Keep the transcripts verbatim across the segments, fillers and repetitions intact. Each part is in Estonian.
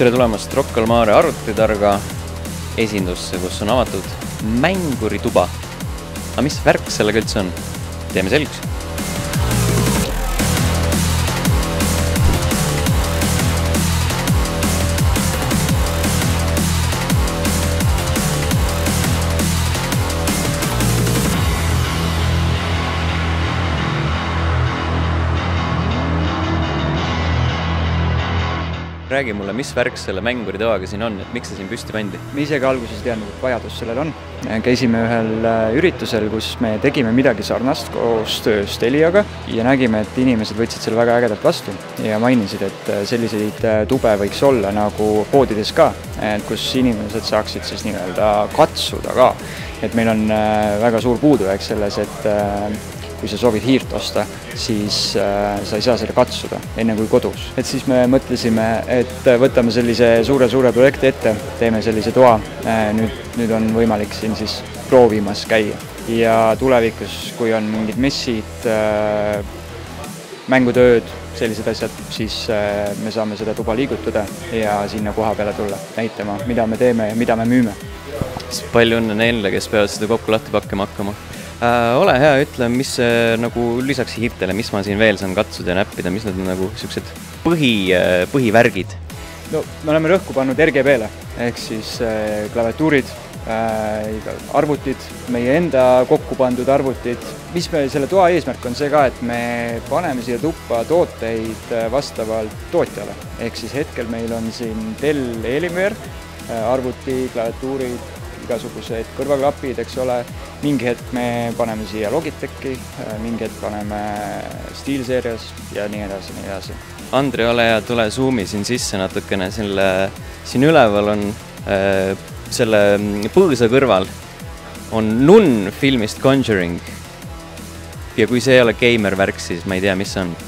tere tulemast Rocca al Mare arvutitarga esindusse, kus on avatud mängurituba. Aga mis värk sellega üldse on? Teeme selgeks. Räägi mulle, mis värk selle mänguritoaga siin on, et miks see siin püsti pandi? Me isegi alguses teadnud, et vajadus sellel on. Käisime ühel üritusel, kus me tegime midagi sarnast koostöös Teliaga ja nägime, et inimesed võtsid selle väga ägedalt vastu ja mainisid, et selliseid tube võiks olla nagu poodides ka, kus inimesed saaksid siis nii-öelda katsuda ka. Et meil on väga suur puudujääk selles, et kui sa soovid hiirt osta, siis sa ei saa selle katsuda enne kui kodus. Et siis me mõtlesime, et võtame sellise suure-suure projekti ette, teeme sellise toa. Nüüd, nüüd on võimalik siin siis proovimas käia. Ja tulevikus, kui on mingid messid, mängutööd, sellised asjad, siis me saame seda tuba liigutada ja sinna koha peale tulla näitama, mida me teeme ja mida me müüme. Palju õnne neile, kes peavad seda kokku lahti pakkima hakkama. Äh, ole hea, ütle, mis äh, nagu lisaks hiirtele, mis ma siin veel saan katsuda ja näppida, mis need on nagu sellised põhi, äh, põhivärgid? No, me oleme rõhku pannud R G B-le, ehk siis äh, klaviatuurid, äh, arvutid, meie enda kokku pandud arvutid. Mis me selle toa eesmärk on see ka, et me paneme siia tuppa tooteid vastavalt tootjale. Ehk siis hetkel meil on siin Dell Alienware, äh, arvuti, klaviatuurid, igasugused kõrvaklapid, eks ole. Mingi hetk me paneme siia Logitechi, mingi hetk paneme SteelSeries ja nii edasi, nii edasi. Andri, ole hea, tule Zoomi siin sisse natukene. Selle, siin üleval on äh, selle põõsa kõrval on Nun filmist Conjuring. Ja kui see ei ole gamer värk, siis ma ei tea, mis on.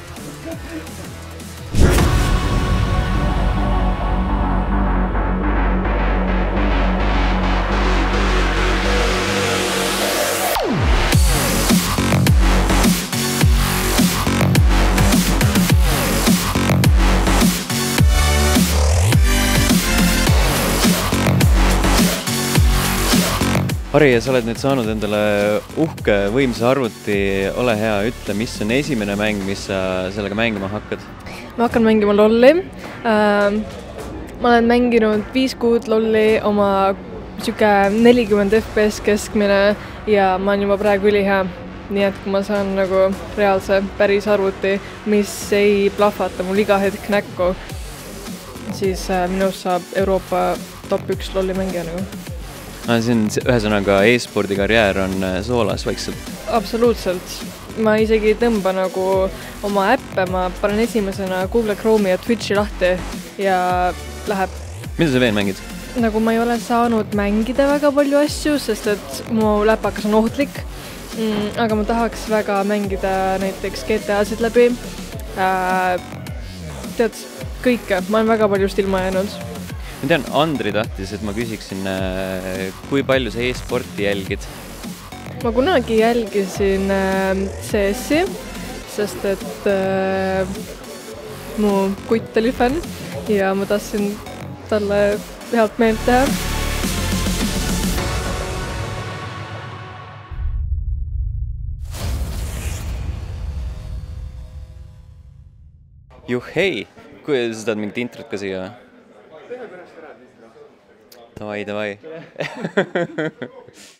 Harri, sa oled nüüd saanud endale uhke võimsa arvuti, ole hea, ütle, mis on esimene mäng, mis sa sellega mängima hakkad? Ma hakkan mängima lolli. Ma olen mänginud viis kuud lolli oma nelikümmend F P S keskmine ja ma olen juba praegu ülihea. Nii et kui ma saan nagu reaalse päris arvuti, mis ei plahvata mul iga hetk näkku, siis minust saab Euroopa top üks lolli mängija nagu. Siin ühesõnaga e-spordi karjäär on soolas vaikselt. Absoluutselt. Ma isegi tõmba nagu oma äppe, ma panen esimesena Google Chrome'i ja Twitchi lahti ja läheb. Mida sa veel mängid? Nagu ma ei ole saanud mängida väga palju asju, sest et mu läpakas on ohtlik. Aga ma tahaks väga mängida näiteks G T A-sid läbi. Tead, kõike. Ma olen väga paljust ilma jäänud. Ma tean, Andri tahtis, et ma küsiksin, kui palju sa e-sporti jälgid? Ma kunagi jälgisin C S-i, sest et äh, mu kutt oli fänn ja ma tahtsin talle head meelt teha. Juh, hei! Kui sa tahad mingit introt ka siia? Davai, davai.